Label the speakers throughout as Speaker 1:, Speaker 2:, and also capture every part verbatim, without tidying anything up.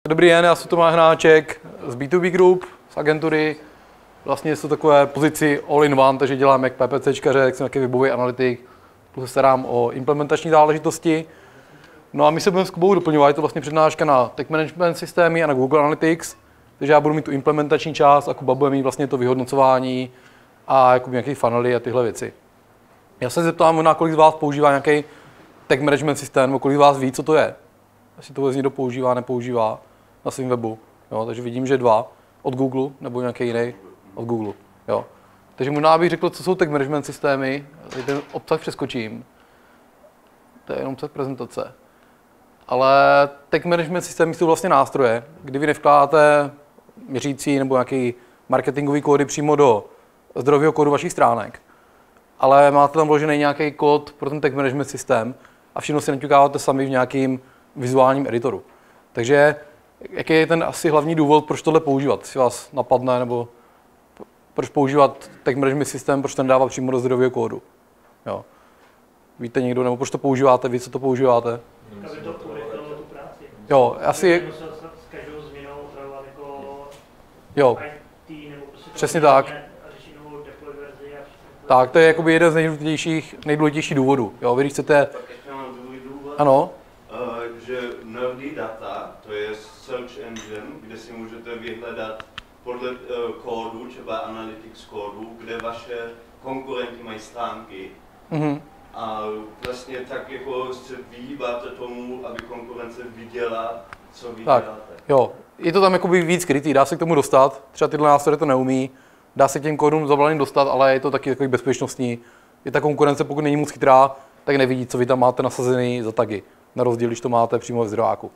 Speaker 1: Dobrý den, já jsem Tomáš Hnáček z B dva B Group, z agentury. Vlastně jsou takové pozici all-in-one, takže dělám jak PPCčkaře, jak jsem taky webový analytik, plus se starám o implementační záležitosti. No a my se budeme s Kubou doplňovat, je to vlastně přednáška na tech management systémy a na Google Analytics, takže já budu mít tu implementační část a Kuba bude mít vlastně to vyhodnocování a jako nějaké funnely a tyhle věci. Já se zeptám možná, kolik z vás používá nějaký tech management systém, nebo kolik z vás ví, co to je. Jestli to vůbec někdo používá, nepoužívá na svém webu. Jo, takže vidím, že dva od Google nebo nějaký jiný od Google. Jo. Takže možná bych řekl, co jsou tech management systémy. Tady ten obsah přeskočím. To je jenom obsah prezentace. Ale tech management systémy jsou vlastně nástroje, kdy vy nevkládáte měřící nebo nějaký marketingový kódy přímo do zdrojového kódu vašich stránek, ale máte tam vložený nějaký kód pro ten tech management systém a všechno si naťukáváte sami v nějakým vizuálním editoru. Takže jaký je ten asi hlavní důvod, proč tohle používat? Jestli vás napadne, nebo proč používat tech management systém, proč ten dává přímo do zdrojového kódu? Jo. Víte někdo, nebo proč to používáte, vy co to používáte?
Speaker 2: Aby to urychlilo tu práci.
Speaker 1: Jo, asi...
Speaker 2: S každou změnou opravovat jako
Speaker 1: jo.
Speaker 2: I T nebo prostě
Speaker 1: přesně tak.
Speaker 2: A řešit novou deploy verzi a všechno.
Speaker 1: Tak, to je jakoby jeden z nejdůležitějších, nejdůležitějších důvodů. Jo, vy když chcete...
Speaker 3: Tak ještě mám druhý důvod,
Speaker 1: ano.
Speaker 3: Uh, že Nerdy Data, to je search engine, kde si můžete vyhledat podle uh, kódu, třeba analytics kódu, kde vaše konkurenti mají stránky. Mm-hmm. A vlastně tak jako se vyhýbáte tomu, aby konkurence viděla, co vy
Speaker 1: tak,
Speaker 3: děláte.
Speaker 1: Jo, je to tam jakoby víc krytý, dá se k tomu dostat, třeba tyhle nástroje to neumí, dá se k těm kódům zavolaním dostat, ale je to taky takový bezpečnostní. Je ta konkurence, pokud není moc chytrá, tak nevidí, co vy tam máte nasazený za tagy, na rozdíl, když to máte přímo ve zdrojáku.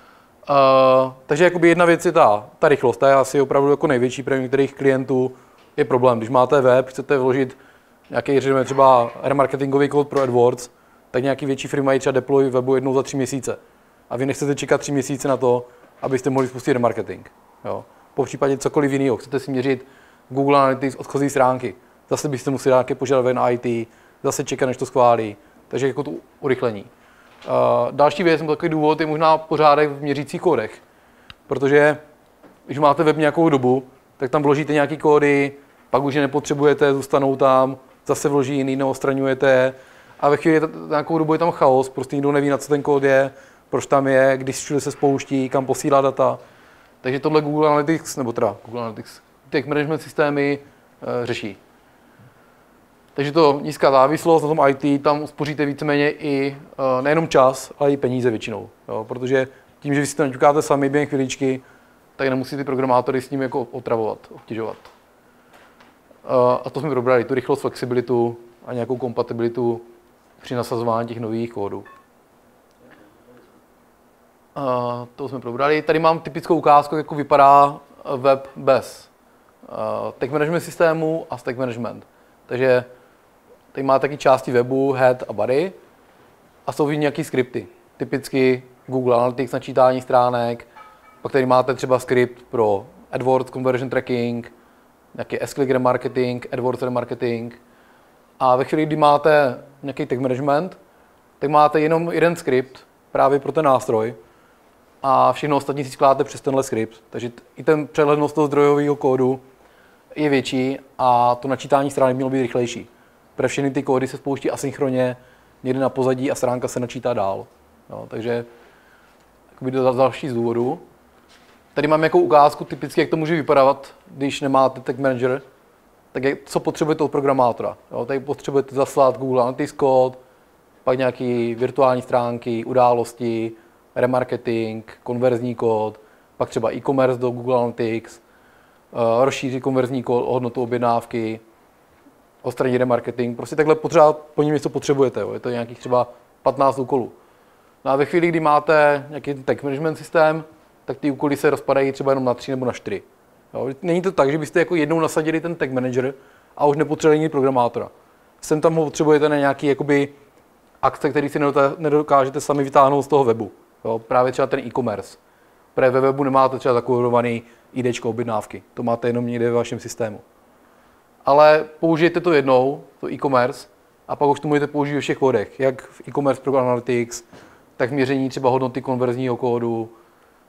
Speaker 1: Uh, takže jakoby jedna věc je ta, ta rychlost, ta je asi opravdu jako největší pro některých klientů je problém. Když máte web, chcete vložit nějaký třeba remarketingový kód pro AdWords, tak nějaký větší firmy mají třeba deploy webu jednou za tři měsíce. A vy nechcete čekat tři měsíce na to, abyste mohli spustit remarketing. Jo. Po případě cokoliv jiného. Chcete si měřit Google Analytics odchozí stránky. Zase byste museli nějaké požadavek na I T, zase čekat, než to schválí. Takže jako to urychlení. Uh, další věc, takový důvod je možná pořádek v měřících kódech. Protože když máte web nějakou dobu, tak tam vložíte nějaký kódy, pak už je nepotřebujete, zůstanou tam, zase vloží jiný, neostraňujete a ve chvíli nějakou dobu je tam chaos, prostě nikdo neví, na co ten kód je, proč tam je, když všude se spouští, kam posílá data. Takže tohle Google Analytics, nebo teda Google Analytics, tech management systémy e, řeší. Takže to nízká závislost na tom I T, tam uspoříte víceméně i e, nejenom čas, ale i peníze většinou. Jo, protože tím, že vy si to naťukáte sami během chviličky, tak nemusí ty programátory s ním jako otravovat, obtěžovat. A to jsme probrali, tu rychlost, flexibilitu a nějakou kompatibilitu při nasazování těch nových kódů. A to jsme probrali. Tady mám typickou ukázku, jak vypadá web bez tech management systému a stack management. Takže tady má taky části webu, head a body a jsou nějaké skripty. Typicky Google Analytics načítání stránek, pak tady máte třeba skript pro AdWords conversion tracking, nějaký S-click remarketing, AdWords remarketing. A ve chvíli, kdy máte nějaký tech management, tak máte jenom jeden skript právě pro ten nástroj a všechno ostatní si skládáte přes tenhle skript. Takže i ten přehlednost toho zdrojového kódu je větší a to načítání stránek mělo být rychlejší. Pro všechny ty kódy se spouští asynchronně někde na pozadí a stránka se načítá dál. No, takže to další z důvodů. Tady mám nějakou ukázku, typicky, jak to může vypadat, když nemáte tech manager, tak je, co potřebujete od programátora. Jo, tady potřebujete zaslat Google Analytics kód, pak nějaké virtuální stránky, události, remarketing, konverzní kód, pak třeba e-commerce do Google Analytics, uh, rozšířit konverzní kód o hodnotu objednávky, odstranit remarketing. Prostě takhle potřeba, po něm něco potřebujete. Jo. Je to nějakých třeba patnáct úkolů. No a ve chvíli, kdy máte nějaký tech management systém, tak ty úkoly se rozpadají třeba jenom na tři nebo na čtyři. Jo. Není to tak, že byste jako jednou nasadili ten tech manager a už nepotřebovali jiný programátora. Sem tam ho potřebujete na nějaký jakoby akce, který si nedokážete sami vytáhnout z toho webu. Jo. Právě třeba ten e-commerce. Protože ve webu nemáte třeba zakódovaný IDčko objednávky. To máte jenom někde ve vašem systému. Ale použijete to jednou, to e-commerce, a pak už to můžete použít ve všech kódech. Jak v e-commerce pro Analytics, tak v měření třeba hodnoty konverzního kódu,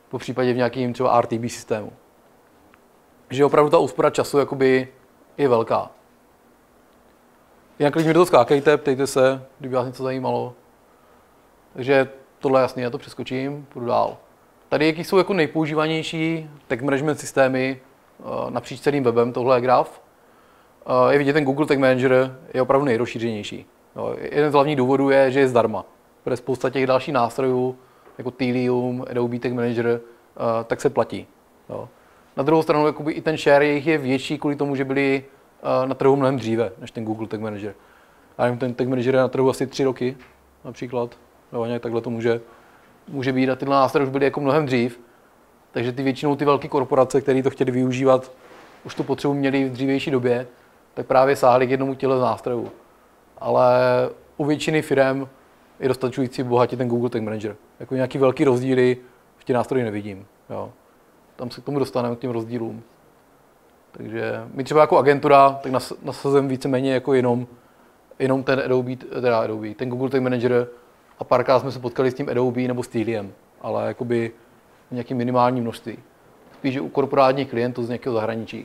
Speaker 1: po případě v nějakým třeba R T B systému. Že opravdu ta úspora času jakoby je velká. Jinak když mi do toho skákejte, ptejte se, kdyby vás něco zajímalo. Takže tohle jasně, já to přeskočím, půjdu dál. Tady jaký jsou jako nejpoužívanější tag management systémy napříč celým webem, tohle je graf. Je vidět, ten Google Tag Manager je opravdu nejrozšířenější. Jo, jeden z hlavních důvodů je, že je zdarma. Protože spousta těch dalších nástrojů, jako Tilium, Adobe Tag Manager, tak se platí. Jo. Na druhou stranu jakoby i ten share jejich je větší kvůli tomu, že byli na trhu mnohem dříve než ten Google Tag Manager. Já nevím, ten Tag Manager je na trhu asi tři roky například. Jo, nějak takhle to může, může být a tyhle nástroje už byly jako mnohem dřív. Takže ty většinou ty velké korporace, které to chtěly využívat, už tu potřebu měli v dřívější době, tak právě sáhli k jednomu těle z nástrojů. Ale u většiny firem je dostačující bohatě ten Google Tag Manager. Jako nějaký velký rozdíly v těch nástrojích nevidím. Jo. Tam se k tomu dostaneme, k těm rozdílům. Takže my třeba jako agentura, tak nasazujeme víceméně jako jenom, jenom ten Adobe, teda Adobe, ten Google Tag Manager a párkrát jsme se potkali s tím Adobe nebo s Tiliem, ale jakoby v nějakým minimálním množství. Spíš u korporátních klientů z nějakého zahraničí.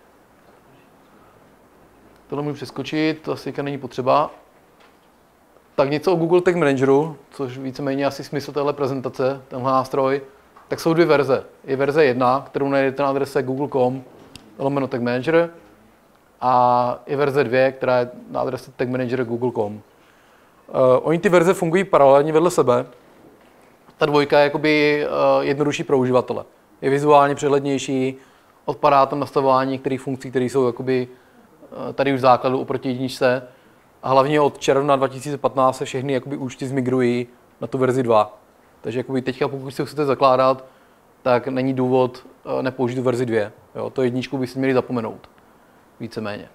Speaker 1: Tohle můžu přeskočit, to asi není potřeba. Tak něco o Google Tag Manageru, což víceméně asi smysl téhle prezentace, tenhle nástroj, tak jsou dvě verze. Je verze jedna, kterou najdete na adrese google tečka com lomeno Tag Manager a je verze dvě, která je na adrese tag manager google tečka com. Uh, oni ty verze fungují paralelně vedle sebe. Ta dvojka je jakoby uh, jednodušší pro uživatele. Je vizuálně přehlednější, odpadá tam nastavování některých funkcí, které jsou jakoby uh, tady už v základu oproti jedničce. A hlavně od června dva tisíce patnáct se všechny jakoby účty zmigrují na tu verzi dva. Takže jakoby teďka, pokud si ho chcete zakládat, tak není důvod uh, nepoužít tu verzi dvě. Jo, to jedničku byste měli zapomenout. Víceméně.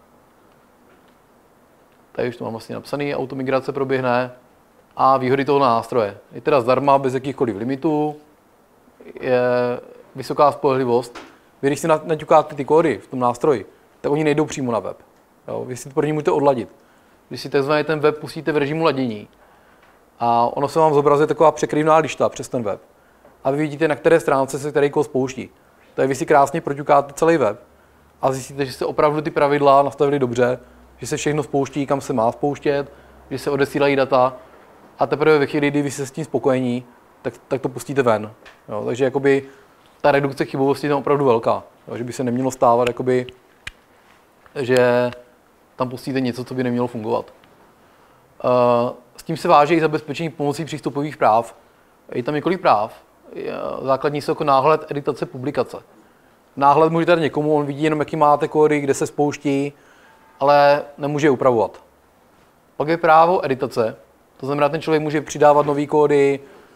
Speaker 1: Tady už to mám vlastně napsaný, automigrace proběhne a výhody toho nástroje. Je teda zdarma, bez jakýchkoliv limitů, je vysoká spolehlivost. Vy, když si naťukáte ty kódy v tom nástroji, tak oni nejdou přímo na web. Jo, vy si to první můžete odladit. Když si takzvaně ten web pustíte v režimu ladění a ono se vám zobrazuje taková překryvná lišta přes ten web. A vy vidíte, na které stránce se který kód spouští. Takže vy si krásně proťukáte celý web a zjistíte, že se opravdu ty pravidla nastavily dobře, že se všechno spouští, kam se má spouštět, že se odesílají data a teprve ve chvíli, kdy vy jste s tím spokojení, tak, tak to pustíte ven. Jo, takže jakoby ta redukce chybovosti je opravdu velká, jo, že by se nemělo stávat, jakoby, že tam pustíte něco, co by nemělo fungovat. S tím se váže i zabezpečení pomocí přístupových práv. Je tam několik práv. Základní jsou jako náhled, editace, publikace. Náhled můžete dát někomu, on vidí jenom, jaký máte kódy, kde se spouští, ale nemůže je upravovat. Pak je právo editace, to znamená, ten člověk může přidávat nový kódy,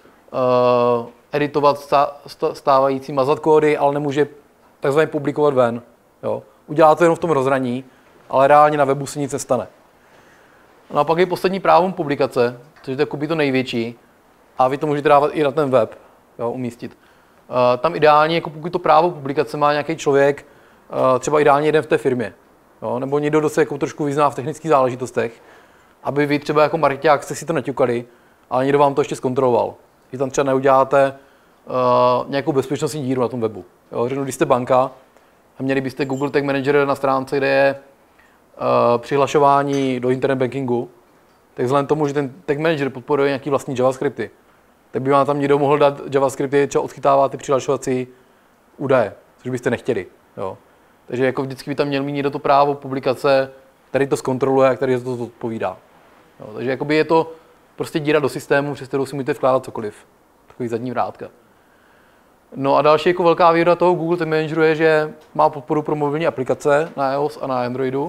Speaker 1: uh, editovat stávající, mazat kódy, ale nemůže takzvaně publikovat ven. Jo. Udělá to jenom v tom rozhraní, ale reálně na webu se nic nestane. No a pak je poslední právo publikace, což je to největší, a vy to můžete dávat i na ten web, jo, umístit. Uh, tam ideálně, jako pokud to právo publikace má nějaký člověk, uh, třeba ideálně jeden v té firmě, jo, nebo někdo, kdo se jako trošku vyzná v technických záležitostech, aby vy třeba jako marketák jste si to naťukali, ale někdo vám to ještě zkontroloval. Vy tam třeba neuděláte uh, nějakou bezpečnostní díru na tom webu. Jo, řeknu, když jste banka a měli byste Google Tag Manager na stránce, kde je uh, přihlašování do internet bankingu, tak vzhledem tomu, že ten Tag Manager podporuje nějaký vlastní JavaScripty, tak by vám tam někdo mohl dát JavaScripty, třeba odchytává ty přihlašovací údaje, což byste nechtěli. Jo. Takže jako vždycky by tam měl mít někdo to právo publikace, který to zkontroluje a který za to odpovídá. Jo. Takže jakoby je to prostě díra do systému, přes kterou si můžete vkládat cokoliv. Takový zadní vrátka. No a další jako velká výhoda toho Google Tag Manageru je, že má podporu pro mobilní aplikace na iOS a na Androidu.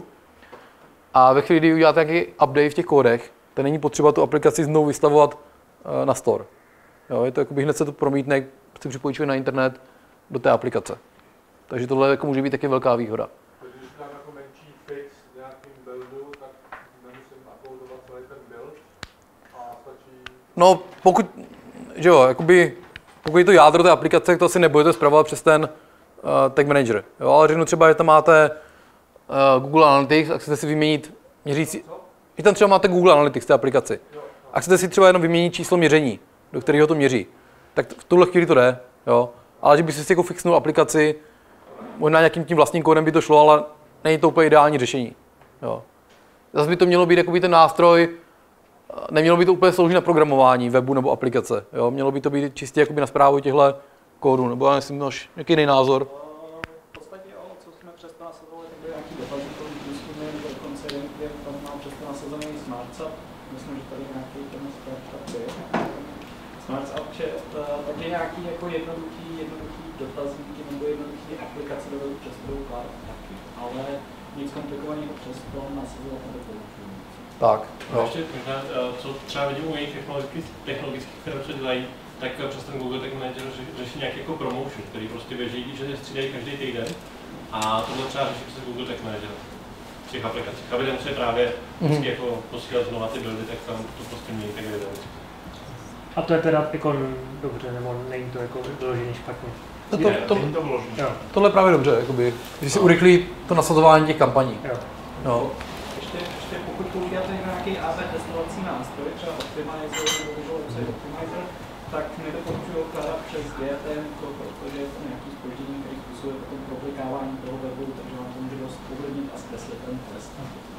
Speaker 1: A ve chvíli, kdy uděláte nějaký update v těch kódech, tak není potřeba tu aplikaci znovu vystavovat na store. Jo, je to jakoby hned se to promítne, si připojí na internet do té aplikace. Takže tohle jako může být taky velká výhoda.
Speaker 4: Když dám jako menší fix v nějakým buildu, tak nemusím uploadovat celý ten build a stačí...
Speaker 1: No, pokud, že jo, jakoby, pokud je to jádro té aplikace, tak to asi nebudete spravovat přes ten uh, Tag Manager. Jo, ale řeknu třeba, že tam máte uh, Google Analytics a chcete si vyměnit měřící... Že tam třeba máte Google Analytics v té aplikaci a chcete si třeba jenom vyměnit číslo měření, do kterého to měří, tak v tuhle chvíli to jde. Jo. Ale že by si jako fixnul aplikaci, možná nějakým tím vlastním kódem by to šlo, ale není to úplně ideální řešení. Jo. Zase by to mělo být jakoby ten nástroj, nemělo by to úplně sloužit na programování webu nebo aplikace. Jo. Mělo by to být čistě jakoby na správu těchto kódů, nebo já myslím, máš nějaký jiný názor?
Speaker 5: V podstatě jo, co jsme přesto nasazovali, tak byl nějaký dotazníkový průzkum, dokonce jeden, kde tam mám přesto nasazený SmartSap, myslím, že tady nějaký ten SmartSap je. SmartSap, takže nějaký jako jednoduchý, jednoduchý dotazníky nebo jednoduchý aplikace dovedou přesto ukládat taky, ale nic komplikovaného přesto nasazovat nedoporučuji.
Speaker 1: Tak, jo.
Speaker 6: Ještě možná, co třeba vidím u jiných technologických firm, co dělají, tak přes ten Google Tag Manager řeší nějaký jako promotion, který prostě běží, že se střídají každý týden a tohle třeba řeší přes Google Tag Manager v těch aplikacích. Aby nemuseli právě mm-hmm. jako posílat znova ty buildy, tak tam to prostě mějí tak evidence.
Speaker 2: A to je teda jako dobře, nebo není to jako vyloženě špatně?
Speaker 1: To, to, to,
Speaker 6: to
Speaker 2: jo.
Speaker 1: Tohle je právě dobře, jakoby, když si urychlí to nasazování těch kampaní.
Speaker 2: Jo.
Speaker 1: No.
Speaker 5: Ještě, ještě pokud používáte nějaký A B testovací nástroj, třeba Optimizer nebo Visual Website Optimizer, tak nedoporučuji ukládat přes G T M, protože je to nějaký zpoždění, který způsobuje potom proplikávání toho webu, takže vám to může dost ovlivnit a zkreslit ten test.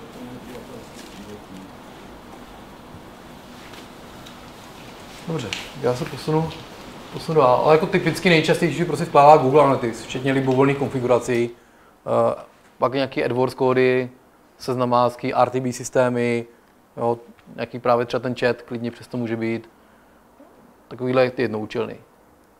Speaker 1: Dobře, já se posunu, posunu dál, ale jako typicky nejčastější prostě vkládá Google Analytics, včetně libovolných konfigurací, uh, pak nějaký AdWords kódy, seznamázky, R T B systémy, jo, nějaký právě třeba ten chat, klidně přesto může být. Takovýhle jednoučelný. Uh,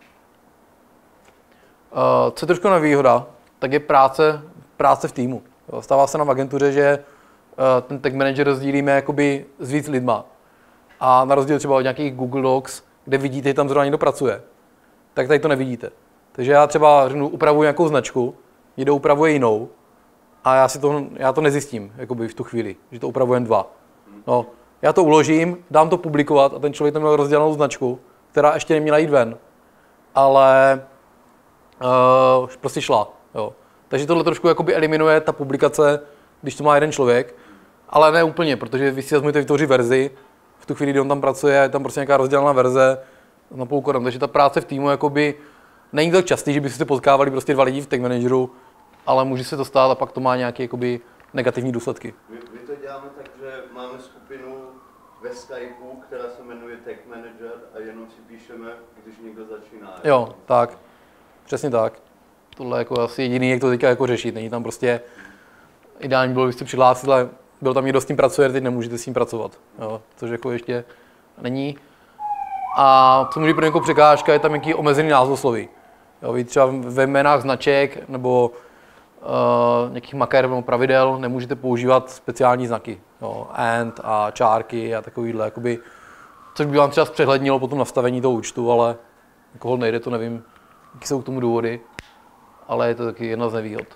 Speaker 1: co je trošku nevýhoda, tak je práce, práce v týmu. Jo, stává se nám v agentuře, že uh, ten tag manager rozdílíme jakoby s víc lidma. A na rozdíl třeba od nějakých Google Docs, kde vidíte, že tam zrovna někdo pracuje, tak tady to nevidíte. Takže já třeba řeknu, upravuji nějakou značku, někdo upravuje jinou a já, si to, já to nezjistím jakoby v tu chvíli, že to upravujeme dva. No, já to uložím, dám to publikovat a ten člověk tam měl rozdělanou značku, která ještě neměla jít ven, ale uh, prostě šla. Jo. Takže tohle trošku jakoby eliminuje ta publikace, když to má jeden člověk, ale ne úplně, protože vy si vezmete vytvořit verzi, v tu chvíli, kdy on tam pracuje, je tam prostě nějaká rozdělaná verze na půl kodem. Takže ta práce v týmu jakoby není tak častý, že by si potkávali prostě dva lidi v tag manageru, ale může se to stát a pak to má nějaké jakoby negativní důsledky.
Speaker 3: My, my to děláme tak, že máme skupinu ve Skypeu, která se jmenuje Tag Manager a jenom si píšeme, když někdo začíná.
Speaker 1: Jo, tak. Přesně tak. Tohle je jako asi jediný, jak to teďka jako řešit. Není tam prostě ideální bylo, kdybyste přihlásili, ale byl tam někdo s tím pracuje, teď nemůžete s tím pracovat. Jo, což jako ještě není. A co může být jako překážka, je tam nějaký omezený názvosloví. Jo, vy třeba ve jménách značek nebo uh, nějakých maker nebo pravidel nemůžete používat speciální znaky. Jo, and a čárky a takovýhle, jakoby, což by vám třeba zpřehlednilo po tom nastavení toho účtu, ale jako nejde, to nevím, jaké jsou k tomu důvody, ale je to taky jedna z nevýhod.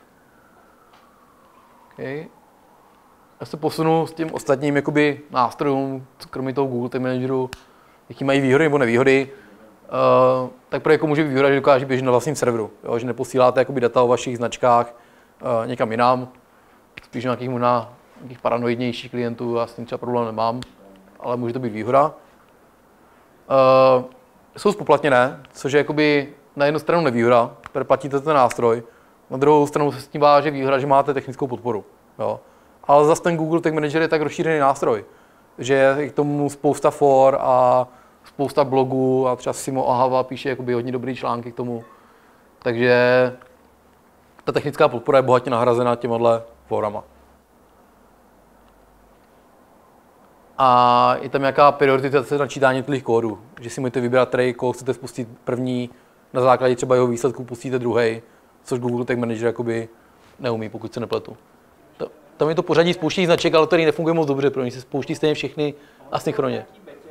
Speaker 1: Okay. Já se posunu s tím ostatním jakoby, nástrojům, kromě toho Google Tag Manageru, jaký mají výhody nebo nevýhody. Uh, tak pro jako může být výhoda, že dokáže běžet na vlastním serveru, jo? Že neposíláte jakoby, data o vašich značkách uh, někam jinam, spíš nějakých možná nějakých paranoidnějších klientů, já s tím třeba problém nemám, ale může to být výhoda. Uh, jsou spoplatněné, což je jakoby, na jednu stranu nevýhoda, protože platíte ten nástroj, na druhou stranu se s tím váže výhoda, že máte technickou podporu. Jo? Ale zase ten Google Tag Manager je tak rozšířený nástroj, že je k tomu spousta for a spousta blogů a třeba Simo Ahava píše jakoby hodně dobrý články k tomu. Takže ta technická podpora je bohatě nahrazena těmahle forama. A je tam nějaká prioritizace načítání jednotlivých kódů, že si můžete vybrat, který kód chcete spustit první, na základě třeba jeho výsledku pustíte druhý, což Google Tag Manager jakoby neumí, pokud se nepletu. Tam je to pořadí spouští značek, ale který nefunguje moc dobře, protože se spouští stejně všechny asynchronně.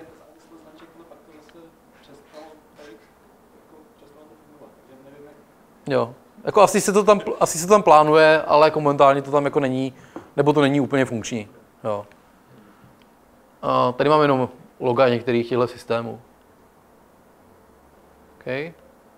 Speaker 1: Jo, jako asi se to tam, asi se to tam plánuje, ale momentálně to tam jako není, nebo to není úplně funkční. Jo. A tady mám jenom loga některých těchto systémů. Okay.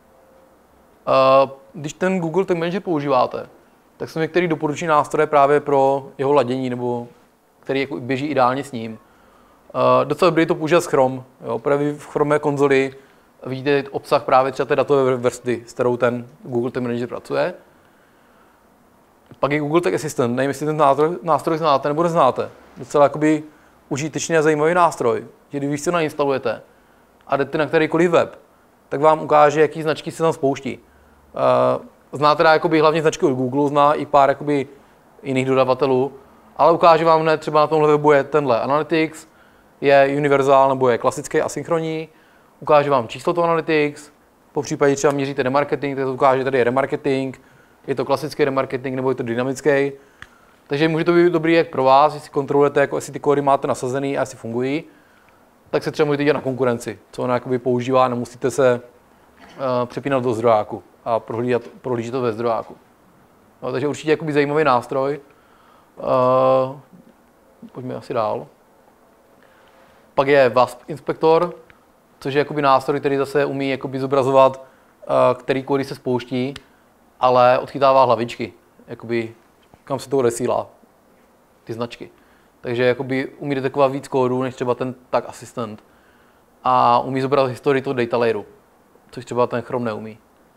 Speaker 1: A když ten Google Tag Manager používáte, tak jsou některé doporučení nástroje právě pro jeho ladění, nebo který jako běží ideálně s ním. Uh, docela dobrý to používat s Chrome. Jo, právě v Chrome konzoli vidíte obsah právě třeba té datové vrstvy, s kterou ten Google Tag Manager pracuje. Pak je Google Tag Assistant, nevím, jestli ten nástroj, nástroj znáte nebo neznáte. Docela jakoby užitečný a zajímavý nástroj, že když si to nainstalujete a jdete na kterýkoliv web, tak vám ukáže, jaký značky se tam spouští. Zná teda jakoby hlavně značky od Google, zná i pár jakoby jiných dodavatelů, ale ukáže vám hned, třeba na tomhle webu je tenhle Analytics, je univerzál nebo je klasický asynchronní, ukáže vám číslo toho Analytics, po případě třeba měříte remarketing, tak to ukáže, tady je remarketing, je to klasický remarketing nebo je to dynamický. Takže může to být dobrý jak pro vás, jestli kontrolujete, jako jestli ty kódy máte nasazený a jestli fungují, tak se třeba můžete dělat na konkurenci, co ona jakoby používá, nemusíte se uh, přepínat do zdrojáku a prohlížet, prohlížet to ve zdrojáku. No, takže určitě jakoby zajímavý nástroj. Uh, pojďme asi dál. Pak je W A S P Inspector, což je jakoby nástroj, který zase umí jakoby zobrazovat, uh, který kódy se spouští, ale odchytává hlavičky, jakoby, kam se to odesílá, ty značky. Takže jakoby umí detekovat víc kódů, než třeba ten Tag Assistant. A umí zobrazit historii toho data layeru, což třeba ten Chrome neumí.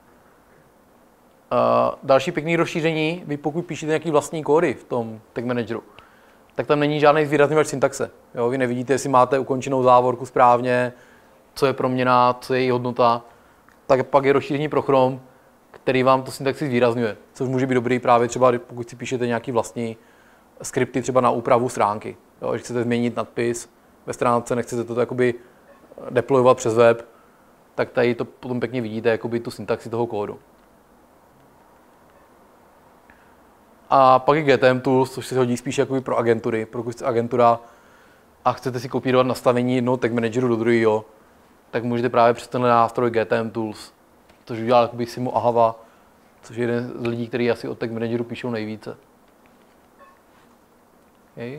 Speaker 1: Uh, další pěkný rozšíření, vy pokud píšete nějaký vlastní kódy v tom Tag Manageru, tak tam není žádný zvýrazňovač syntaxe. Jo? Vy nevidíte, jestli máte ukončenou závorku správně, co je proměna, co je její hodnota. Tak pak je rozšíření pro Chrome, který vám to syntaxi zvýrazňuje, což může být dobrý právě třeba, pokud si píšete nějaký vlastní skripty třeba na úpravu stránky. Jo? Že chcete změnit nadpis ve stránce, nechcete to jakoby deployovat přes web, tak tady to potom pěkně vidíte, jakoby tu syntaxi toho kódu. A pak je G T M Tools, což se hodí spíš jakoby pro agentury. Pokud jste agentura a chcete si kopírovat nastavení jednoho Tag Manageru do druhého, tak můžete právě přes tenhle nástroj G T M Tools, což udělal jakoby Simo Ahava, což je jeden z lidí, kteří asi o Tag Manageru píšou nejvíce. Okay.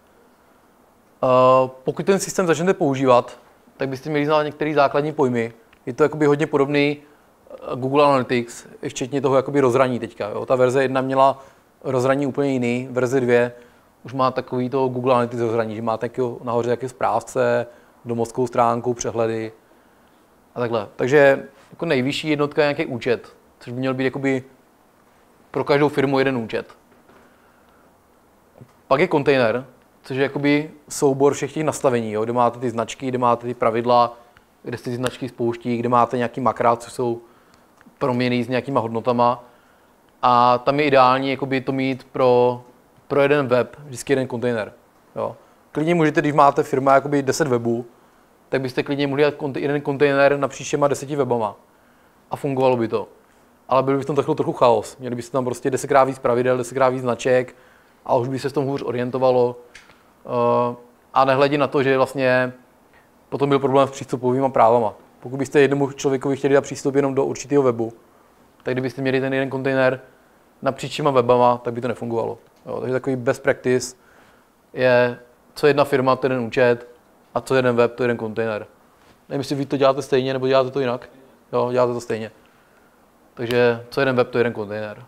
Speaker 1: Uh, pokud ten systém začnete používat, tak byste měli znát některé základní pojmy. Je to jakoby hodně podobný Google Analytics, včetně toho jakoby rozhraní teďka. Jo. Ta verze jedna měla rozhraní úplně jiný, verze dvě už má takový to Google Analytics rozhraní, že máte nahoře jaký správce, domovskou stránku, přehledy a takhle. Takže jako nejvyšší jednotka je nějaký účet, což by měl být jakoby pro každou firmu jeden účet. Pak je kontejner, což je jakoby soubor všech těch nastavení, jo, kde máte ty značky, kde máte ty pravidla, kde se ty značky spouští, kde máte nějaký makra, což jsou proměny s nějakýma hodnotama. A tam je ideální jakoby to mít pro, pro jeden web, vždycky jeden kontejner. Jo. Klidně můžete, když máte firma jakoby deset webů, tak byste klidně mohli dát jeden kontejner napříč všema deseti webama. A fungovalo by to. Ale byl by v tom trochu, trochu chaos. Měli byste tam prostě desetkrát víc pravidel, desetkrát víc značek a už by se v tom hůř orientovalo. A nehledě na to, že vlastně potom byl problém s přístupovými právama. Pokud byste jednomu člověkovi chtěli dát přístup jenom do určitého webu, tak kdybyste měli ten jeden kontejner napříč všema webama, tak by to nefungovalo. Jo, takže takový best practice je, co jedna firma, to jeden účet, a co jeden web, to jeden kontejner. Nevím, jestli vy to děláte stejně, nebo děláte to jinak. Jo, děláte to stejně. Takže co jeden web, to jeden kontejner.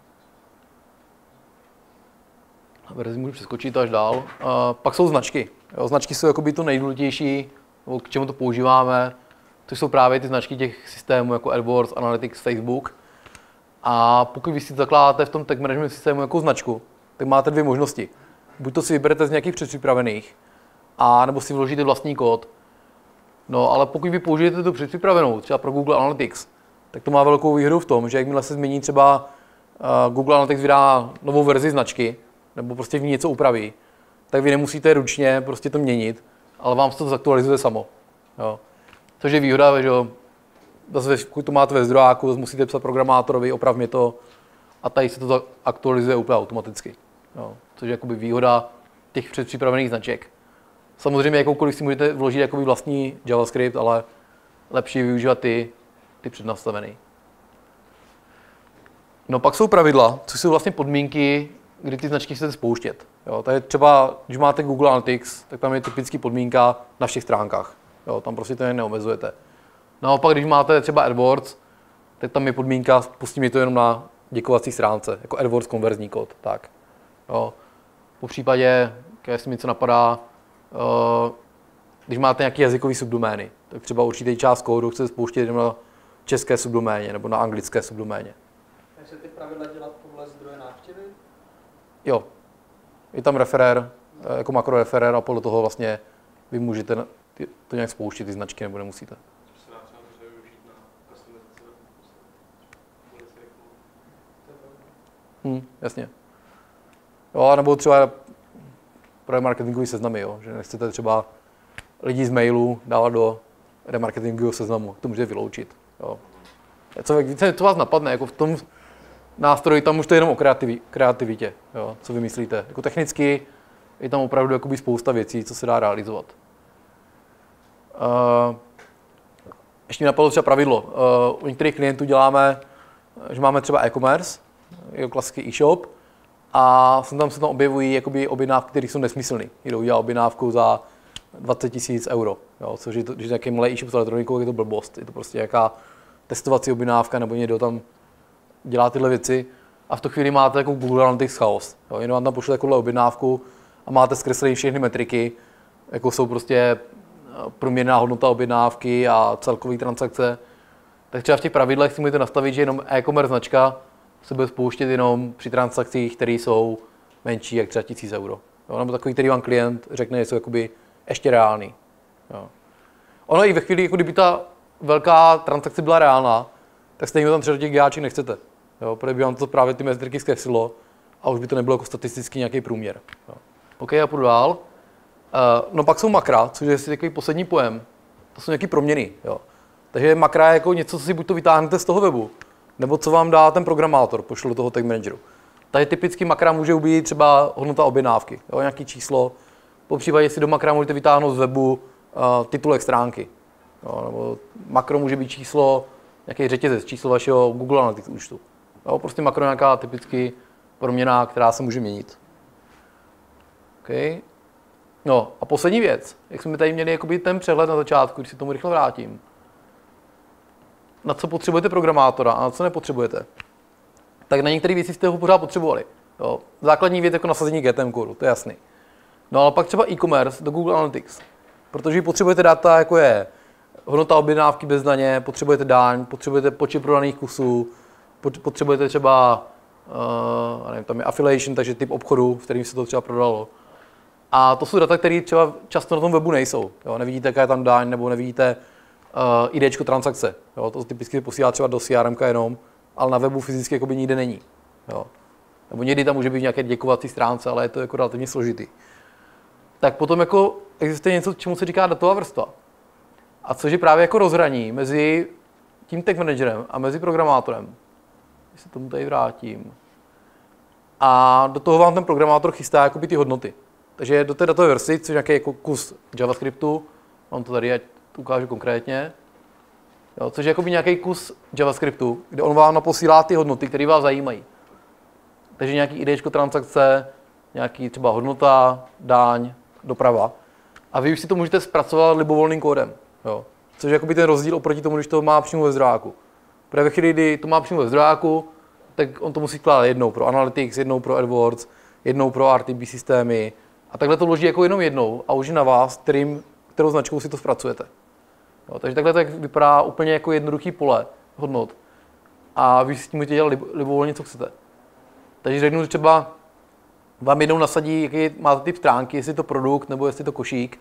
Speaker 1: Verzi můžu přeskočit až dál. A pak jsou značky. Jo, značky jsou jakoby to nejdůležitější, k čemu to používáme. To jsou právě ty značky těch systémů jako AdWords, Analytics, Facebook. A pokud vy si zakládáte v tom tag management systému jako značku, tak máte dvě možnosti. Buď to si vyberete z nějakých předpřipravených, a nebo si vložíte vlastní kód. No, ale pokud vy použijete tu předpřipravenou, třeba pro Google Analytics, tak to má velkou výhodu v tom, že jakmile se změní třeba uh, Google Analytics vydá novou verzi značky, nebo prostě v ní něco upraví, tak vy nemusíte ručně prostě to měnit, ale vám se to zaktualizuje samo. Jo. Což je výhoda, že zase, pokud to máte ve zdrojáku, zase musíte psat programátorovi, oprav mě to, a tady se to aktualizuje úplně automaticky. Jo. Což je jakoby výhoda těch předpřipravených značek. Samozřejmě jakoukoliv si můžete vložit jakoby vlastní JavaScript, ale lepší využívat ty, ty přednastavené. No pak jsou pravidla, což jsou vlastně podmínky, kdy ty značky chcete spouštět. Jo, tady třeba, když máte Google Analytics, tak tam je typický podmínka na všech stránkách. Jo, tam prostě to neomezujete. Naopak, když máte třeba AdWords, tak tam je podmínka, pustím mi to jenom na děkovací stránce, jako AdWords konverzní kód. Tak. Jo. Po případě, jestli mi co napadá, uh, když máte nějaké jazykové subdomény, tak třeba určitý část kódu chcete spouštět jenom na české subdoméně nebo na anglické subdoméně.
Speaker 5: Takže ty pravidla dělat podle zdroje návštěvy?
Speaker 1: Jo. Je tam referér, jako makroreferér a podle toho vlastně vy můžete to nějak spouštět, ty značky, nebo nemusíte. Hmm, jasně. Jo, nebo třeba pro remarketingový seznamy, jo, že nechcete třeba lidi z mailu dávat do remarketingového seznamu, to můžete vyloučit. Jo. Co, co vás napadne, jako v tom nástroji, tam už to je jenom o kreativi, kreativitě, jo, co vymyslíte. Jako technicky je tam opravdu jakoby spousta věcí, co se dá realizovat. Uh, ještě mi napadlo třeba pravidlo. Uh, u některých klientů děláme, že máme třeba e-commerce, jako klasický e-shop, a sem tam se tam objevují jakoby objednávky, které jsou nesmyslné. Někdo udělá objednávku za dvacet tisíc euro, jo, což je to, když nějaký malý e-shop s elektronikou, je to blbost. Je to prostě nějaká testovací objednávka, nebo někdo tam dělá tyhle věci a v tu chvíli máte jako Google Analytics chaos. Jo, jenom vám tam pošle takovou objednávku a máte zkreslené všechny metriky, jako jsou prostě průměrná hodnota objednávky a celkové transakce. Tak třeba v těch pravidlech si můžete nastavit, že jenom e-commerce značka se bude spouštět jenom při transakcích, které jsou menší jak třeba tisíc euro. Jo, nebo takový, který vám klient řekne, že jsou jakoby ještě reálný. Jo. Ono i ve chvíli, jako kdyby ta velká transakce byla reálná, tak stejně tam třeba těch gigáček nechcete. Jo, protože by vám to právě ty metriky zkreslilo a už by to nebylo jako statisticky nějaký průměr. Jo. OK, já půjdu dál. Uh, no pak jsou makra, což je takový poslední pojem. To jsou nějaké proměny. Jo. Takže makra je jako něco, co si buď to vytáhnete z toho webu, nebo co vám dá ten programátor, pošle do toho tag manageru. Tady typicky makra může být třeba hodnota objednávky, jo, nějaké číslo. Po případě si do makra můžete vytáhnout z webu uh, titulek stránky. Jo, nebo makro může být číslo, nějaký řetězec, číslo vašeho Google Analytics účtu. Jo, prostě makro je nějaká typicky proměna, která se může měnit. Okay. No a poslední věc, jak jsme tady měli jakoby ten přehled na začátku, když si tomu rychle vrátím. Na co potřebujete programátora a na co nepotřebujete. Tak na některé věci jste ho pořád potřebovali. Jo. Základní věc jako nasazení G T M kódu, to je jasný. No ale pak třeba e-commerce do Google Analytics. Protože potřebujete data, jako je hodnota objednávky bez daně, potřebujete daň, potřebujete počet prodaných kusů, potřebujete třeba, uh, nevím, tam je affiliation, takže typ obchodu, v kterým se to třeba prodalo. A to jsou data, které třeba často na tom webu nejsou. Jo. Nevidíte, jaká je tam daň, nebo nevidíte uh, IDčko transakce. Jo. To typicky posílá třeba do C R M ka jenom, ale na webu fyzicky jakoby nikde není. Jo. Nebo někdy tam může být nějaké děkovací stránce, ale je to jako relativně složitý. Tak potom jako existuje něco, čemu se říká datová vrstva. A což je právě jako rozhraní mezi tím tag managerem a mezi programátorem. Když se tomu tady vrátím. A do toho vám ten programátor chystá jakoby ty hodnoty. Takže do té datové vrstvy, což je nějaký jako kus JavaScriptu, mám to tady, ať to ukážu konkrétně, jo, což je jakoby nějaký kus JavaScriptu, kde on vám naposílá ty hodnoty, které vás zajímají. Takže nějaký IDčko transakce, nějaký třeba hodnota, daň, doprava. A vy už si to můžete zpracovat libovolným kódem. Jo. Což je jakoby ten rozdíl oproti tomu, když to má přímo ve zdrojáku. Protože ve chvíli, kdy to má přímo ve zdrojáku, tak on to musí skládat jednou pro Analytics, jednou pro AdWords, jednou pro R T B systémy. A takhle to vloží jako jenom jednou a už je na vás, kterým, kterou značkou si to zpracujete. Jo, takže takhle to vypadá úplně jako jednoduchý pole hodnot. A vy s tím můžete dělat libovolně, co chcete. Takže řeknu, že třeba vám jednou nasadí, jaký máte typ stránky, jestli je to produkt nebo jestli je to košík.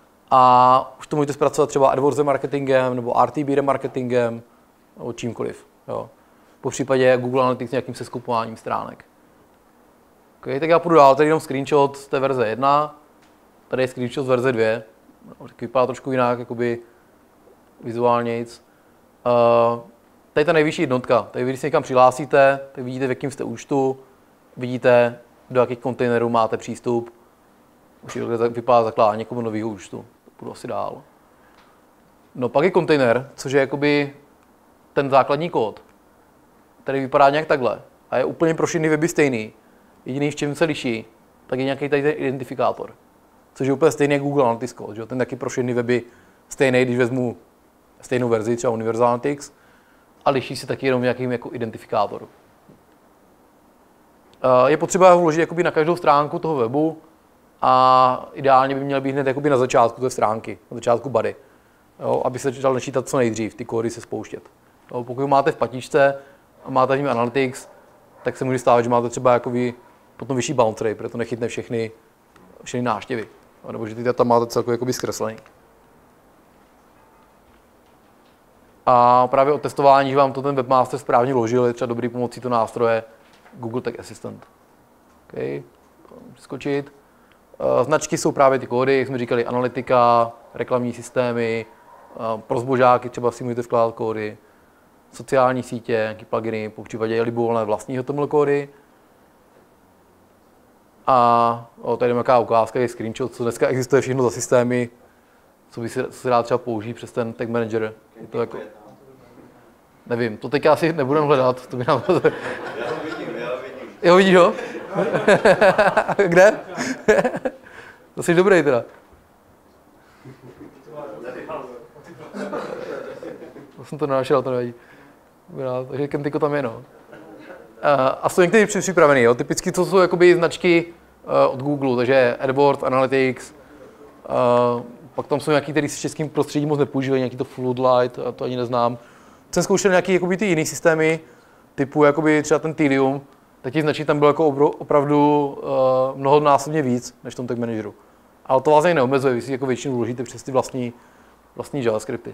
Speaker 1: A už to můžete zpracovat třeba AdWords marketingem nebo R T B marketingem nebo čímkoliv. Jo. Po případě Google Analytics nějakým seskupováním stránek. Okay, tak já půjdu dál, tady jenom screenshot z té verze jedna, tady je screenshot z verze dvě, vypadá trošku jinak, jakoby vizuálnějc. Uh, tady ta nejvyšší jednotka, tady když se někam přihlásíte, tak vidíte, v jakém jste účtu, vidíte, do jakých kontejnerů máte přístup, už vypadá zakládání někomu nového účtu, půjdu asi dál. No pak je kontejner, což je jakoby ten základní kód, který vypadá nějak takhle a je úplně pro všechny weby stejný. Jediný, v čem se liší, tak je nějaký tady ten identifikátor, což je úplně stejný jako Google Analytics kód, že? Ten taky pro všechny weby stejný, když vezmu stejnou verzi, třeba Universal Analytics, a liší se taky jenom nějakým jako identifikátor. Je potřeba ho vložit jakoby na každou stránku toho webu, a ideálně by měl být hned jakoby na začátku té stránky, na začátku body, jo, aby se začal načítat co nejdřív, ty kódy se spouštět. Jo, pokud máte v patičce a máte v Analytics, tak se může stát, že máte třeba jakoby potom vyšší bounce rate, protože to nechytne všechny, všechny návštěvy, jo, nebo že ty data máte celkově jakoby zkreslený. A právě o testování, že vám to ten webmaster správně vložil, je třeba dobrý pomocí toho nástroje Google Tag Assistant. Okay. Skočit. Značky jsou právě ty kódy, jak jsme říkali, analytika, reklamní systémy, pro zbožáky třeba si můžete vkládat kódy, sociální sítě, nějaký pluginy, po případě libovolné vlastní H T M L kódy. A o, tady je nějaká ukázka, je screenshot, co dneska existuje všechno za systémy, co by se, co se dá třeba použít přes ten Tag Manager. Je to jako, nevím, to teď asi nebudem hledat. To by nám...
Speaker 3: Já ho vidím, já ho vidím.
Speaker 1: Jo, vidíš ho? Kde? To jsi dobrý teda. To jsem to nenašel, to nevadí. Takže Kentiko tam je, no. A jsou některý připravený, jo. Typicky to jsou jakoby značky od Google, takže AdWords, Analytics, pak tam jsou nějaký, který s českým prostředím moc nepoužívají, nějaký to Floodlight, to ani neznám. Jsem zkoušel nějaký jakoby ty jiný systémy, typu jakoby třeba ten Tilium, tak těch značek tam bylo jako obro, opravdu uh, mnohonásobně víc než v tom Tag Manageru. Ale to vás ani neomezuje, vy si jako většinu vložíte přes ty vlastní, vlastní JavaScripty.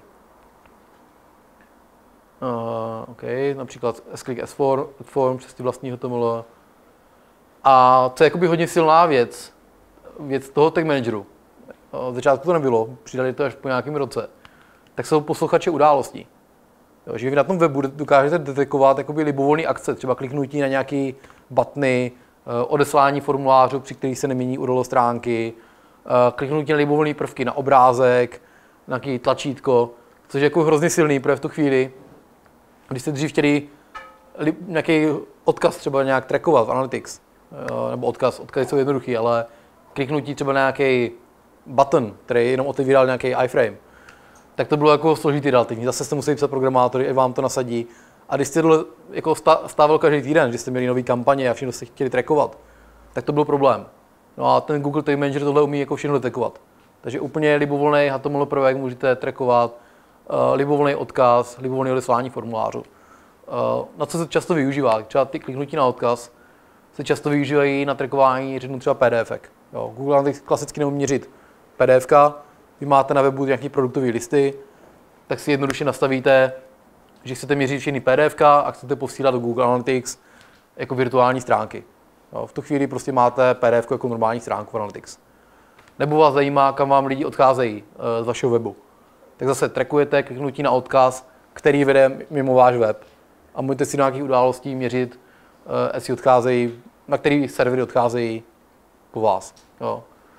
Speaker 1: Uh, OK, například S-Click S-Form přes ty vlastní H T M L. A co je jakoby hodně silná věc, věc toho Tag Manageru, uh, v začátku to nebylo, přidali to až po nějakém roce, tak jsou posluchače událostí. Jo, že vy na tom webu dokážete detekovat jakoby libovolný akce, třeba kliknutí na nějaký buttony, odeslání formulářů, při kterých se nemění U R L stránky, kliknutí na libovolný prvky, na obrázek, na nějaký tlačítko, což je jako hrozně silný, protože v tu chvíli, když jste dřív chtěli nějaký odkaz třeba nějak trackovat v Analytics, nebo odkaz, odkazy jsou jednoduchý, ale kliknutí třeba na nějaký button, který jenom otevíral nějaký iframe, tak to bylo jako složitý relativně. Zase jste museli psat programátory, ať vám to nasadí. A když jste tohle jako stávalo každý týden, když jste měli nový kampaně a všechno jste chtěli trackovat, tak to byl problém. No a ten Google Tag Manager tohle umí jako všechno detekovat. Takže úplně libovolný H T M L prvek můžete trackovat, uh, libovolný odkaz, libovolné odeslání formulářů. Uh, na co se často využívá? Třeba ty kliknutí na odkaz se často využívají na trackování, řeknu třeba P D F ek. Jo, Google Analytics klasicky neumí měřit P D F ka, vy máte na webu nějaké produktové listy, tak si jednoduše nastavíte, že chcete měřit všechny P D F ka a chcete posílat do Google Analytics jako virtuální stránky. Jo, v tu chvíli prostě máte P D F jako normální stránku v Analytics. Nebo vás zajímá, kam vám lidi odcházejí z vašeho webu. Tak zase trackujete kliknutí na odkaz, který vede mimo váš web. A můžete si do nějakých událostí měřit, jestli odcházejí, na který servery odcházejí po vás. Jo.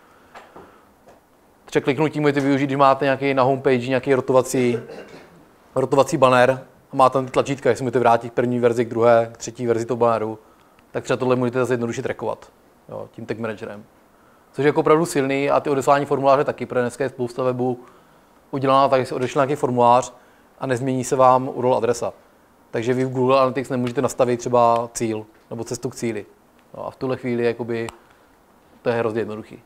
Speaker 1: Třeba kliknutí můžete využít, když máte nějaký na homepage nějaký rotovací, rotovací banner a máte tam ty tlačítka, jestli můžete vrátit k první verzi, k druhé, k třetí verzi toho banneru, tak třeba tohle můžete zase jednoduše trackovat, jo, tím Tag Managerem. Což je jako opravdu silný a ty odeslání formuláře taky, protože dneska je spousta webů udělaná tak, že se odešle nějaký formulář a nezmění se vám U R L adresa. Takže vy v Google Analytics nemůžete nastavit třeba cíl nebo cestu k cíli. No a v tuhle chvíli jakoby, to je hrozně jednoduchý.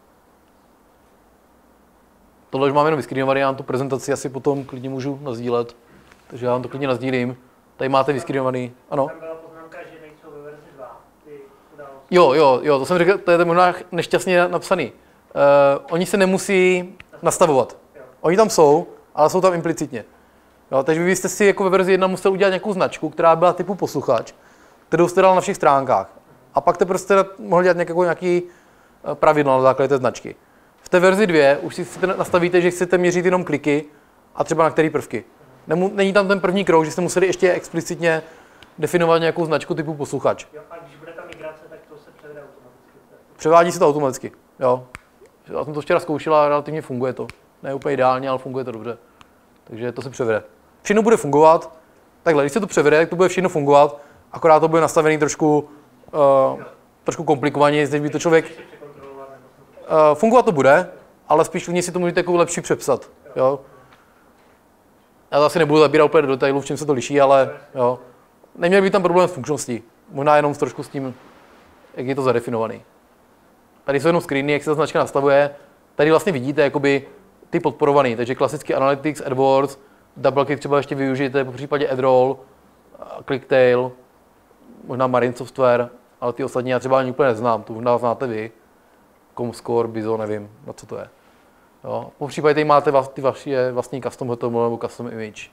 Speaker 1: Tohle už máme jenom vyscreenovaný, já vám tu prezentaci asi potom klidně můžu nazdílet, takže já vám to klidně nazdílím. Tady máte vyscreenovaný, ano?
Speaker 2: Tam byla poznámka, že nejsou ve verzi dva, ty události.
Speaker 1: Jo, jo, jo, to jsem řekl, to je možná nešťastně napsaný. Uh, oni se nemusí nastavovat. Oni tam jsou, ale jsou tam implicitně. Jo, takže vy jste si jako ve verzi jedna musel udělat nějakou značku, která byla typu posluchač, kterou jste dal na všech stránkách. A pak te prostě mohl dělat nějaký, nějaký pravidla na základě té značky. V té verzi dvě už si nastavíte, že chcete měřit jenom kliky a třeba na které prvky. Není tam ten první krok, že jste museli ještě explicitně definovat nějakou značku typu posluchač.
Speaker 2: Jo, a když bude ta migrace, tak to se převede automaticky.
Speaker 1: Převádí se to automaticky, jo. Já jsem to včera zkoušel a relativně funguje to. Ne úplně ideálně, ale funguje to dobře. Takže to se převede. Všechno bude fungovat. Takhle, když se to převede, tak to bude všechno fungovat, akorát to bude nastavený trošku, uh, trošku komplikovaně, než by to člověk... Uh, fungovat to bude, ale spíš vnitř si to můžete jako lepší přepsat. Jo? Já to asi nebudu zabírat úplně do detailů, v čem se to liší, ale jo. Neměl by tam problém s funkčností. Možná jenom trošku s tím, jak je to zadefinovaný. tady jsou jenom screeny, jak se ta značka nastavuje. Tady vlastně vidíte jakoby ty podporovaný, takže klasický Analytics, AdWords, DoubleClick třeba ještě využijete, po případě AdRoll, ClickTail, možná Marine Software, ale ty ostatní já třeba ani úplně neznám, to možná znáte vy. Comscore, Bizo, nevím, na co to je. Jo. Po případě tady máte ty vaše vlastní custom H T M L nebo custom image.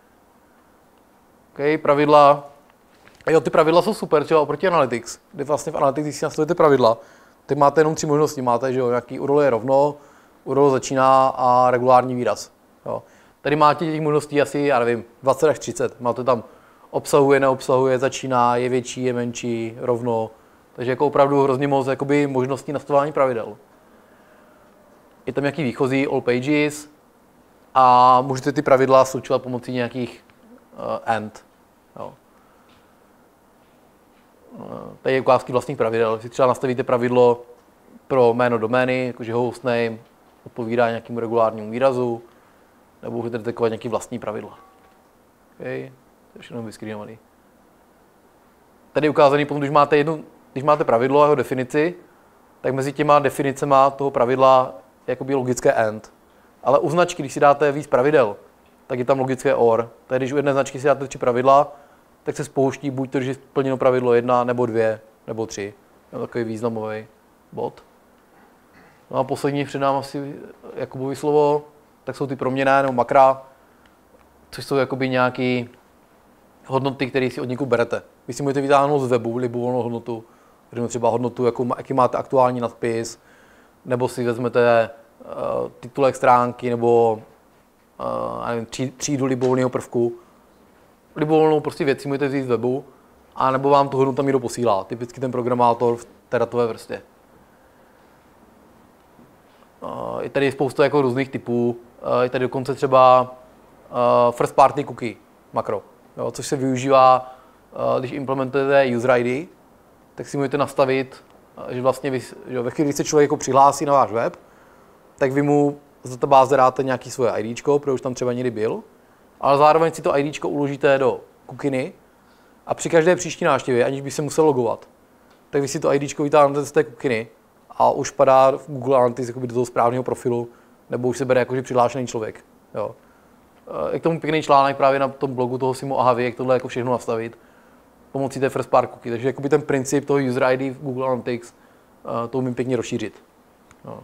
Speaker 1: Okay, pravidla. Jo, ty pravidla jsou super, třeba oproti Analytics, kde vlastně v Analytics, když si nastavujete pravidla, tak máte jenom tři možnosti. Máte, že jo, nějaký U R L je rovno, U R L začíná a regulární výraz. Jo. Tady máte těch možností asi, já nevím, dvacet až třicet. Máte tam obsahuje, neobsahuje, začíná, je větší, je menší, rovno. Takže jako opravdu hrozně moc jakoby, možností nastavování pravidel. Je tam nějaký výchozí, all pages a můžete ty pravidla slučovat pomocí nějakých uh, end. Jo. Tady je ukázky vlastních pravidel. Si třeba nastavíte pravidlo pro jméno domény, jakože hostname odpovídá nějakému regulárnímu výrazu, nebo můžete detekovat nějaké vlastní pravidla. Okay. To je všechno vyscreenovaný. Tady je ukázaný potom, když máte, jednu, když máte pravidlo a jeho definici, tak mezi těma definicema toho pravidla je jakoby logické end. Ale u značky, když si dáte víc pravidel, tak je tam logické or. Takže když u jedné značky si dáte tři pravidla, tak se spouští buď to, když je splněno pravidlo jedna, nebo dvě, nebo tři. Je takový významový bod. No a poslední předám asi Jakubovi slovo, tak jsou ty proměnné nebo makra, což jsou jakoby nějaký hodnoty, které si od někud berete. Vy si můžete vytáhnout z webu libovolnou hodnotu, třeba hodnotu, jakou, jaký máte aktuální nadpis, nebo si vezmete uh, titulek stránky, nebo uh, nevím, tří, třídu libovolného prvku. Libovolnou prostě věc si můžete vzít z webu, a nebo vám tu hodnotu tam někdo posílá, typicky ten programátor v té datové vrstvě. Uh, je tady spousta jako různých typů, uh, je tady dokonce třeba uh, first party cookie makro, jo, což se využívá, uh, když implementujete user I D, tak si můžete nastavit, uh, že vlastně vy, že ve chvíli, kdy se člověk jako přihlásí na váš web, tak vy mu z databáze dáte nějaké svoje IDčko, protože už tam třeba někdy byl, ale zároveň si to IDčko uložíte do kukiny a při každé příští návštěvě, aniž by se musel logovat, tak vy si to IDčko vytáhnete z té kukiny a už padá v Google Analytics do toho správného profilu, nebo už se bere jako že přihlášený člověk. Jo. Je k tomu pěkný článek právě na tom blogu toho Simo Ahavy, jak tohle jako všechno nastavit pomocí té first party cookie. Takže jakoby ten princip toho user I D v Google Analytics to umím pěkně rozšířit. Jo.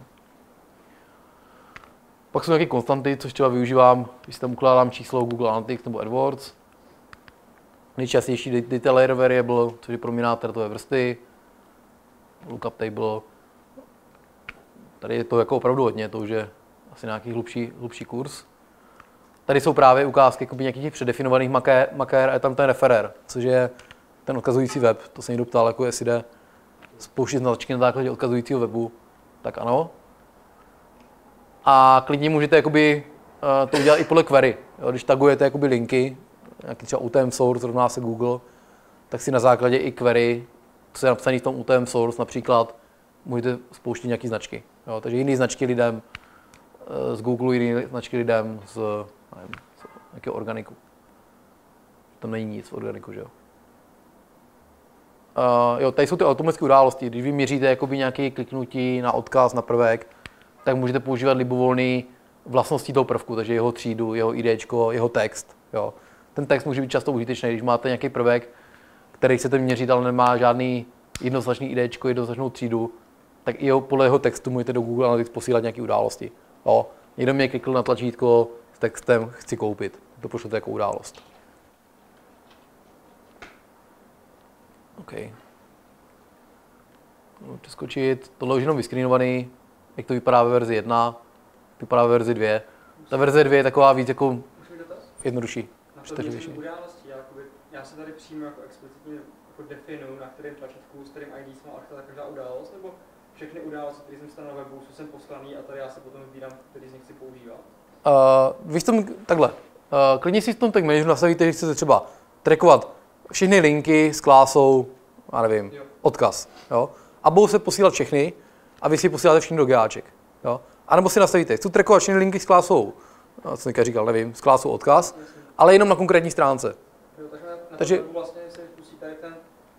Speaker 1: Pak jsou nějaké konstanty, což třeba využívám, když si tam ukládám číslo Google Analytics nebo AdWords. Nejčastější data layer variable, což je proměnátor datové vrsty, lookup table. Tady je to jako opravdu hodně, to už je asi nějaký hlubší, hlubší kurz. Tady jsou právě ukázky nějakých těch předefinovaných makér a je tam ten referer, což je ten odkazující web. To se někdo ptal, jako jestli jde spouštět značky na základě odkazujícího webu. Tak ano. A klidně můžete jakoby, uh, to udělat i podle query. Jo, když tagujete jakoby linky, nějaký třeba U T M source, rovná se Google, tak si na základě i query, co je napsané v tom U T M source například, můžete spouštět nějaké značky. Jo, takže jiné značky lidem z Google, jiné značky lidem z, nevím, z nějakého organiku. Tam není nic v organiku, že jo. Uh, jo, tady jsou ty automatické události. Když vy měříte jakoby nějaké kliknutí na odkaz, na prvek, tak můžete používat libovolné vlastnosti toho prvku, takže jeho třídu, jeho IDčko, jeho text. Jo. Ten text může být často užitečný, když máte nějaký prvek, který chcete měřit, ale nemá žádný jednoznačný IDčko, jednoznačnou třídu, tak i jeho, podle jeho textu můžete do Google Analytics posílat nějaké události. Jo. Někdo mě klikl na tlačítko s textem chci koupit, to pošlete jako událost. OK. Přeskočit, tohle už jenom vyscreenovaný, jak to vypadá ve verzi jedna, vypadá ve verzi dvě. Ta verze dvě je taková víc jako jednodušší.
Speaker 7: Na to měření událostí, já, jakoby, já se tady přímo jako explicitně jako definuju, na kterém tlačítku, s kterým I D jsem akta každá událost, nebo všechny události, které jsem stane na webu, jsou sem poslaný a tady já se potom vybírám, který z nich chci používat?
Speaker 1: Uh, vy v tom, takhle, uh, klidně si v tom tag manageru nastavíte, že chcete třeba trackovat všechny linky s klásou, já nevím, jo. odkaz, jo? A budou se posílat všechny a vy si posíláte všechny do GAček, jo? A nebo si nastavíte, chci trackovat všechny linky s klásou, co jsem říkal, nevím, s klásou odkaz, ale jenom na konkrétní stránce.
Speaker 7: Jo, takže na, na
Speaker 1: takže
Speaker 7: vlastně si pustí tady ten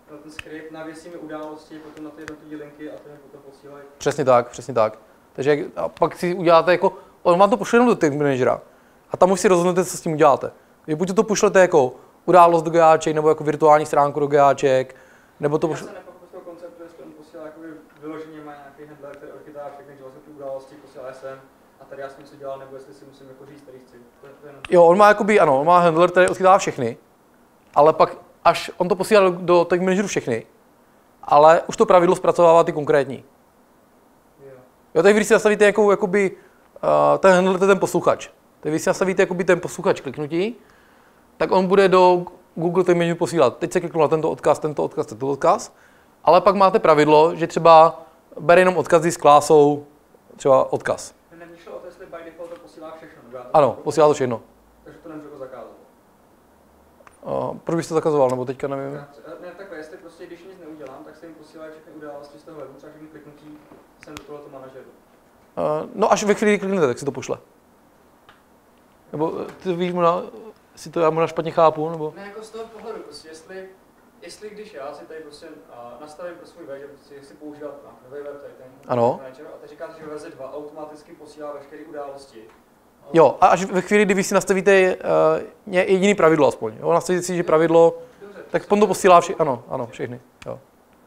Speaker 7: na ten skript, navěsíme události, potom na ty jednotlivé linky a ty mi potom posílají.
Speaker 1: Přesně tak, přesně tak. Takže a pak si uděláte jako, on vám to pošle jenom do Tag Managera a tam už si rozhodnete, co s tím uděláte. Vy buď to pošlete jako událost do GAček, nebo jako virtuální stránku do GAček, nebo to pošle...
Speaker 7: Já se nepochopil z toho konceptu, jestli on posílá jakoby vyloženě má nějaký handler, který odchytá všechny JavaScript události, posílá sem a tady já s tím co dělal, nebo jestli si musím jako říct, který chci. To je, to je
Speaker 1: jo, on má jakoby, ano, on má handler, který odchytá všechny, ale pak až on to posílá do, do Tag Manageru všechny, ale už to pravidlo zpracovává ty konkrétní.
Speaker 7: Jo.
Speaker 1: Jo, tady když si nastavíte jako, jakoby, uh, ten handler, to je ten posluchač. Teď když si nastavíte jakoby ten posluchač kliknutí, tak on bude do Google Tag Manageru posílat. Teď se kliknu na tento odkaz, tento odkaz, tento odkaz, ale pak máte pravidlo, že třeba bere jenom odkazy s klásou, třeba odkaz.
Speaker 7: Není šlo o to, jestli by default to posílá všechno.
Speaker 1: Ano, posílá to všechno.
Speaker 7: Takže to nemůžu jako zakázat.
Speaker 1: Uh, proč bys to zakazoval, nebo teďka nevím?
Speaker 7: Ne, takhle, jestli prostě, když nic neudělám, tak se jim posílají všechny události z toho webu, třeba všechny kliknutí sem do tohoto manažeru.
Speaker 1: Uh, no až ve chvíli, kdy kliknete, tak si to pošle. Nebo ty víš, možná, si to já možná špatně chápu, nebo?
Speaker 7: Ne, jako z toho pohledu, prostě, jestli, jestli když já si tady prostě uh, nastavím pro svůj web, že prostě chci používat na nový web, tady ten
Speaker 1: ano.
Speaker 7: manager, a teď říkáte, že verze dva automaticky posílá veškeré události.
Speaker 1: Jo, a až ve chvíli, kdy vy si nastavíte uh, jediný pravidlo aspoň, jo, nastavíte si, že pravidlo, dobře, tak potom to posílá vši, ano, ano, všechny, jo.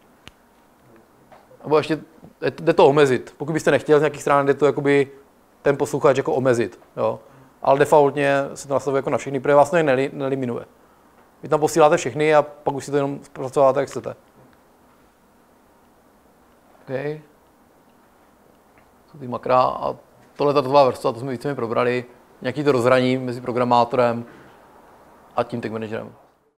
Speaker 1: Nebo ještě jde to omezit, pokud byste nechtěl z nějakých stran, jde to jakoby ten posluchač jako omezit, jo. Ale defaultně se to nastavuje jako na všechny, protože vás to neli, neliminuje. Vy tam posíláte všechny a pak už si to jenom zpracováte, jak chcete. OK. Jsou ty makra a tohle je ta datová vrstva, to jsme víceméně probrali. Nějaký to rozhraní mezi programátorem a tím Tag Managerem.